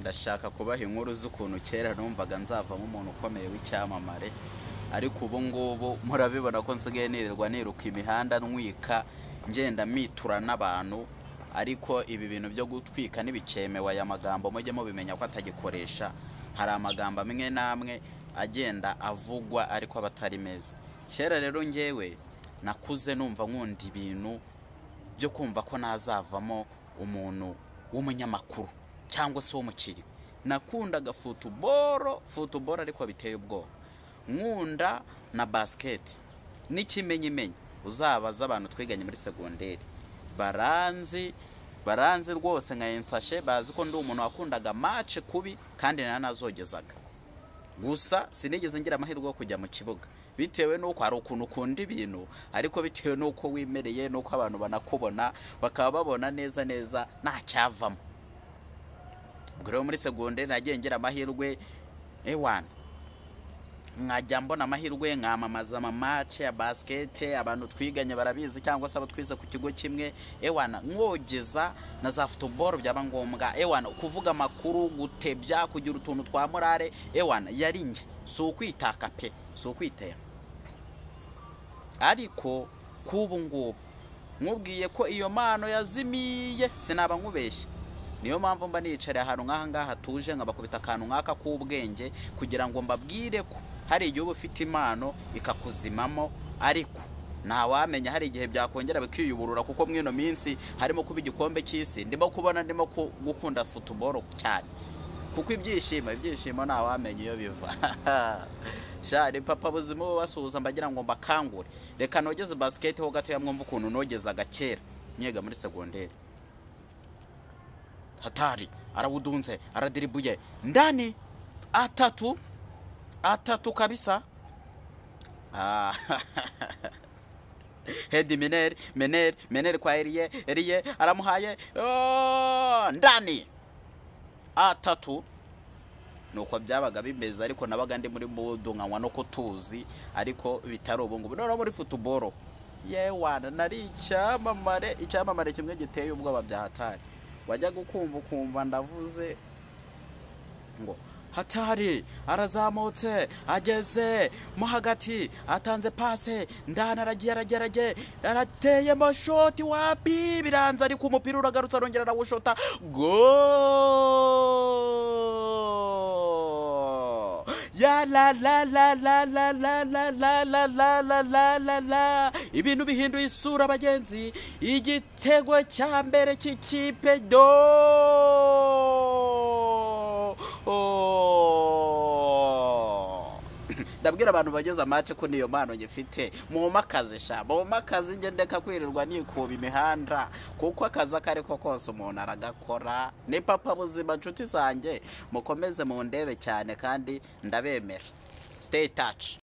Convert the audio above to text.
ndashaka kubaha inkuru z'ukuntu kera numvaga nzavamo umuntu ukomeye w'icyamamare, ariko ubu ngubu murabibona ko nsigaye nirirwa niruka imihanda ntwika ngenda mitura n'abantu. Ariko ibi bintu byo gutwika n'ibikemewe aya magambo mujye mubimenya ko atagikoresha. Hari amagambo amwe namwe agenda avugwa ariko abatari meza. Kera rero ngewe nakuze numva nkunda ibintu byo kumva ko nazavamo umuntu w'umunyamakuru cyangwa se w'umukiri. Nakundaga football ariko biteye ubwoba. Nkunda na basket n'ikimenyimenyi. Uzabaza abantu twiganye muri segonderi baranzi rwose nka ensashe, bazi ko ndi umuntu wakundaga match kubi kandi nanazogezaga. Gusa sinigeze ngira amahirwe yo kujya mu kibuga bitewe nuko hari ukuntu ukunda ibintu, ariko bitewe nuko wimereye nuko abantu banakubona bakaba babona neza nta cyavamo. Ubwo rero muri segonderi nagiye ngira amahirwe nkajya mbona amahirwe nkamamaza match ya basket. Abantu twiganye barabizi cyangwa se abo twize ku kigo kimwe, mwogeza na za football byaba ngombwa, kuvuga amakuru, gutebya, kugira utuntu twa morale, yari nge. Si ukwitaka pe, si ukwitera. Ariko kubu ngubu nkubwiye ko iyo mano yazimiye sinaba nkubeshye. Niyo mpamvu mba nicare ahantu nk'aha ngaha tuje nkabakubita akantu nk'aka k'ubwenge kugira ngo mbabwire ko hari igihe uba ufite impano ikakuzimamo, ariko ntawamenya hari igihe byakongera bikiyuburura. Kuko mwino minsi harimo kuba igikombe cy'isi, ndimo gukunda football cyane, kuko ibyishimo ntawamenya iyo biva. Shari papa buzima basuhuza mbagira ngo mbakangure. Reka nogeze basket ho gato yamwumva ukuntu nogezaga kera nyega muri segonderi. Hatari arawudunze, aradiribuye ndani, atatu kabisa. Hedi Mener kwa Elie aramuhaye ndani, atatu. Nuko byabaga bimeze, ariko nabaga ndi muri mudu nkanywa no kutuzi, ariko bitari ubu ngubu. None muri football nari icyamamare kimwe giteye ubwoba bya hatari. Wajya gukumva ndavuze ngo hatari arazamutse ageze mo hagati, atanze pase ndana, aragiye arateye shoti wapi biranza, ariko umupira uragarutse arongera arawushota ya la ibintu bihinduye isura bagenzi. Igitego cya mbere cy'ikipe ndabwira abantu bageze match ko niyo mano ngifite. Mu makazi nge ndeka kwirirwa nikuba imihanda, kuko akazi akariko kose umuntu aragakora. Ni papa buzima nshuti zanjye, mukomeze mu ndebe cyane kandi ndabemera. Stay touch.